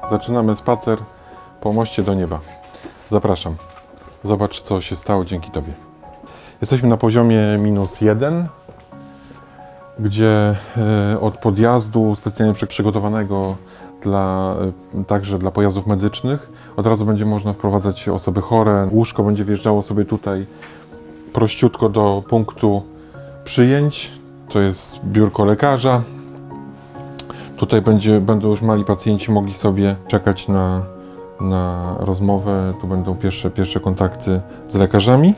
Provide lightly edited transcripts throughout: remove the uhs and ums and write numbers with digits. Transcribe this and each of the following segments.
Zaczynamy spacer po moście do nieba. Zapraszam. Zobacz, co się stało dzięki Tobie. Jesteśmy na poziomie -1, gdzie od podjazdu specjalnie przygotowanego także dla pojazdów medycznych od razu będzie można wprowadzać osoby chore. Łóżko będzie wjeżdżało sobie tutaj prościutko do punktu przyjęć. To jest biurko lekarza. Tutaj będą już mali pacjenci mogli sobie czekać na rozmowę. Tu będą pierwsze kontakty z lekarzami.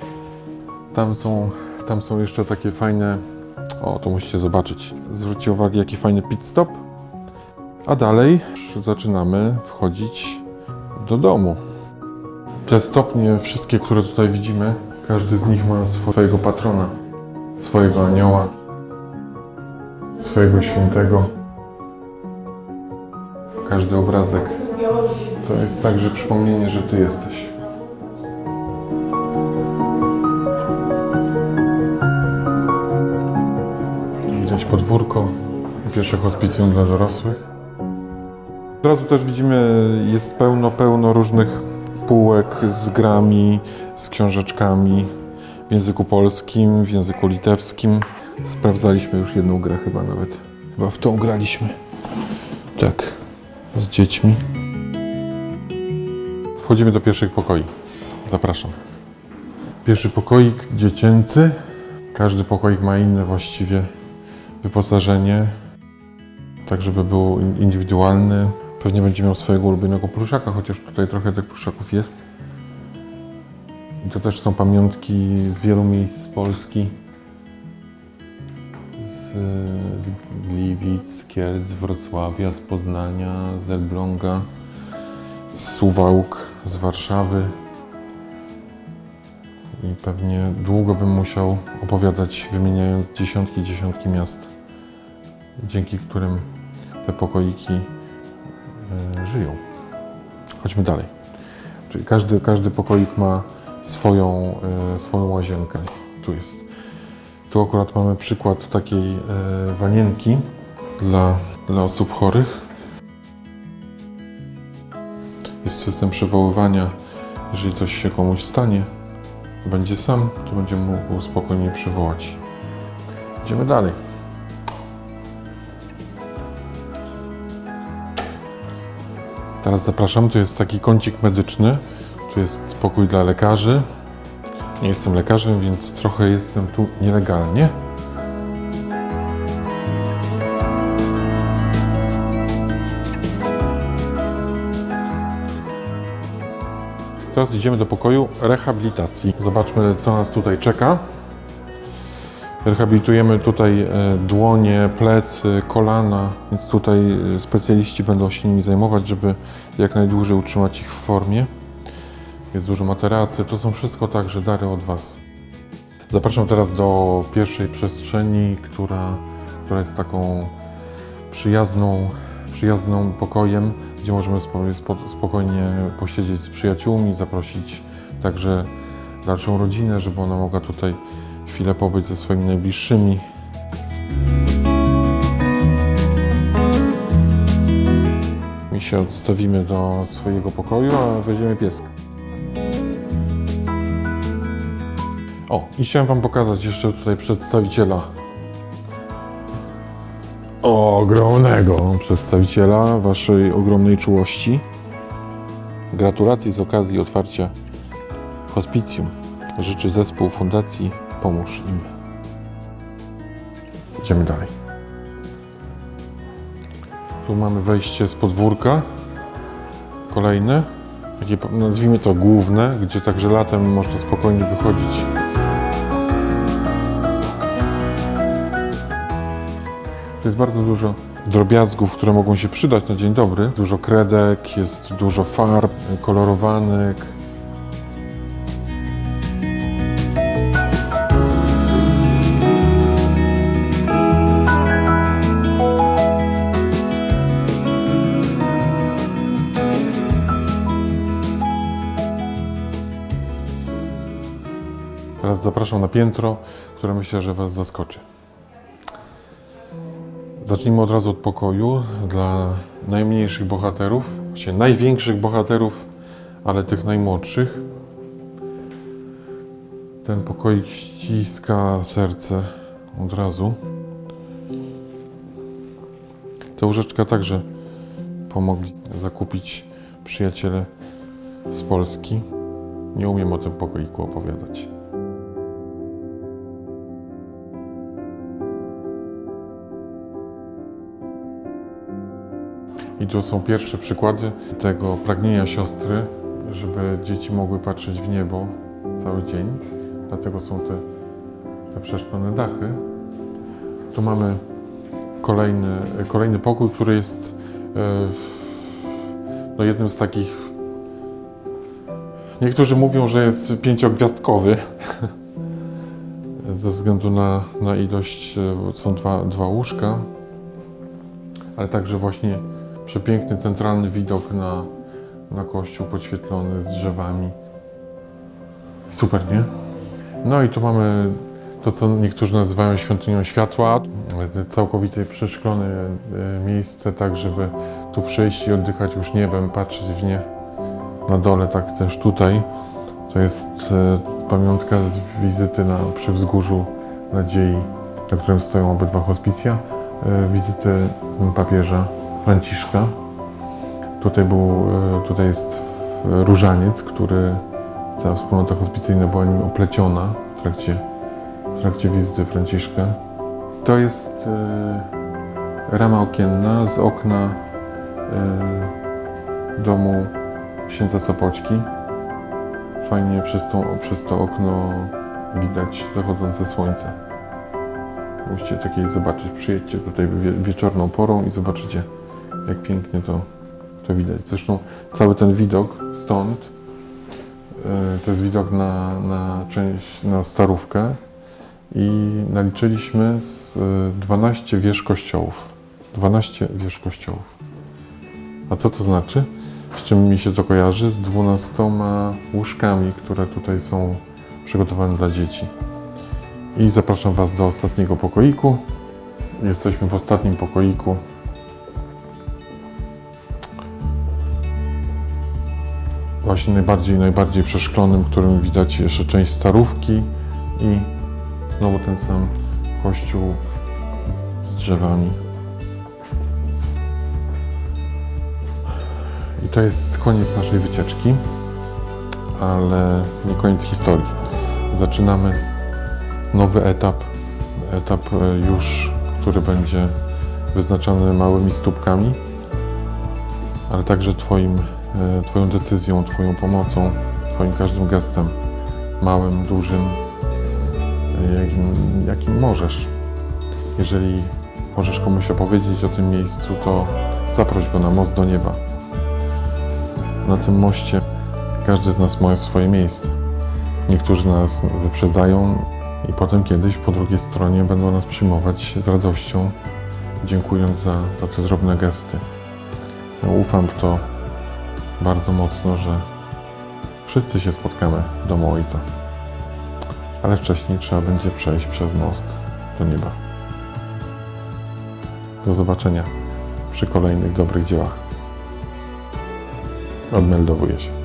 Tam są jeszcze takie fajne... O, to musicie zobaczyć. Zwróćcie uwagę, jaki fajny pit stop. A dalej zaczynamy wchodzić do domu. Te stopnie, wszystkie, które tutaj widzimy, każdy z nich ma swojego patrona, swojego anioła, swojego świętego. Każdy obrazek to jest także przypomnienie, że Ty jesteś. Widać podwórko, pierwsze hospicjum dla dorosłych. Od razu też widzimy, jest pełno różnych półek z grami, z książeczkami w języku polskim, w języku litewskim. Sprawdzaliśmy już jedną grę chyba nawet. Chyba w tą graliśmy. Tak, z dziećmi. Wchodzimy do pierwszych pokoi. Zapraszam. Pierwszy pokoik dziecięcy. Każdy pokoik ma inne właściwie wyposażenie, tak żeby był indywidualny. Pewnie będzie miał swojego ulubionego pluszaka, chociaż tutaj trochę tych pluszaków jest. I to też są pamiątki z wielu miejsc z Polski. Z Gliwic, z Kielc, z Wrocławia, z Poznania, z Elbląga, z Suwałk, z Warszawy. I pewnie długo bym musiał opowiadać, wymieniając dziesiątki miast, dzięki którym te pokoiki żyją. Chodźmy dalej. Czyli każdy pokoik ma swoją łazienkę. Tu jest. Tu akurat mamy przykład takiej wanienki dla osób chorych. Jest system przywoływania. Jeżeli coś się komuś stanie, będzie sam, to będzie mógł spokojnie przywołać. Idziemy dalej. Teraz zapraszam, tu jest taki kącik medyczny. Tu jest pokój dla lekarzy. Nie jestem lekarzem, więc trochę jestem tu nielegalnie. Teraz idziemy do pokoju rehabilitacji. Zobaczmy, co nas tutaj czeka. Rehabilitujemy tutaj dłonie, plecy, kolana, więc tutaj specjaliści będą się nimi zajmować, żeby jak najdłużej utrzymać ich w formie. Jest dużo materacy, to są wszystko także dary od Was. Zapraszam teraz do pierwszej przestrzeni, która jest taką przyjazną pokojem, gdzie możemy spokojnie posiedzieć z przyjaciółmi, zaprosić także dalszą rodzinę, żeby ona mogła tutaj chwilę pobyć ze swoimi najbliższymi. My się odstawimy do swojego pokoju, a weźmiemy pieska. O, i chciałem Wam pokazać jeszcze tutaj przedstawiciela ogromnego przedstawiciela Waszej ogromnej czułości. Gratulacje z okazji otwarcia hospicjum. Życzy zespół Fundacji Pomóż im. Idziemy dalej. Tu mamy wejście z podwórka. Kolejne. Takie, nazwijmy to główne, gdzie także latem można spokojnie wychodzić. Tu jest bardzo dużo drobiazgów, które mogą się przydać na dzień dobry. Dużo kredek, jest dużo farb, kolorowanek. Teraz zapraszam na piętro, które myślę, że Was zaskoczy. Zacznijmy od razu od pokoju dla najmniejszych bohaterów, właściwie największych bohaterów, ale tych najmłodszych. Ten pokoik ściska serce od razu. Tę łóżeczkę także pomogli zakupić przyjaciele z Polski. Nie umiem o tym pokoiku opowiadać. I to są pierwsze przykłady tego pragnienia siostry, żeby dzieci mogły patrzeć w niebo cały dzień. Dlatego są te przeszklone dachy. Tu mamy kolejny pokój, który jest no jednym z takich... Niektórzy mówią, że jest 5-gwiazdkowy. Ze względu na ilość, są dwa łóżka, ale także właśnie przepiękny, centralny widok na kościół podświetlony z drzewami. Super, nie? No i tu mamy to, co niektórzy nazywają świątynią światła. Całkowicie przeszklone miejsce, tak żeby tu przyjść i oddychać już niebem, patrzeć w nie. Na dole, tak też tutaj. To jest pamiątka z wizyty przy wzgórzu Nadziei, na którym stoją obydwa hospicja. Wizyty papieża Franciszka. Tutaj jest różaniec, który cała wspólnota hospicyjna była nim opleciona w trakcie wizyty Franciszka. To jest rama okienna z okna domu księdza Sopoćki. Fajnie przez to okno widać zachodzące słońce. Musicie to kiedyś zobaczyć. Przyjedźcie tutaj wieczorną porą i zobaczycie, jak pięknie to widać. Zresztą cały ten widok stąd to jest widok na Starówkę i naliczyliśmy 12 wież kościołów. 12 wież kościołów. A co to znaczy? Z czym mi się to kojarzy? Z 12 łóżkami, które tutaj są przygotowane dla dzieci. I zapraszam Was do ostatniego pokoiku. Jesteśmy w ostatnim pokoiku. Właśnie najbardziej przeszklonym, w którym widać jeszcze część Starówki i znowu ten sam kościół z drzewami. I to jest koniec naszej wycieczki, ale nie koniec historii. Zaczynamy nowy etap już, który będzie wyznaczony małymi stópkami, ale także Twoją decyzją, Twoją pomocą, Twoim każdym gestem, małym, dużym, jakim możesz. Jeżeli możesz komuś opowiedzieć o tym miejscu, to zaproś go na most do nieba. Na tym moście każdy z nas ma swoje miejsce. Niektórzy nas wyprzedzają i potem kiedyś po drugiej stronie będą nas przyjmować z radością, dziękując za te drobne gesty. Ja ufam w to bardzo mocno, że wszyscy się spotkamy w domu Ojca. Ale wcześniej trzeba będzie przejść przez most do nieba. Do zobaczenia przy kolejnych dobrych dziełach. Odmeldowuję się.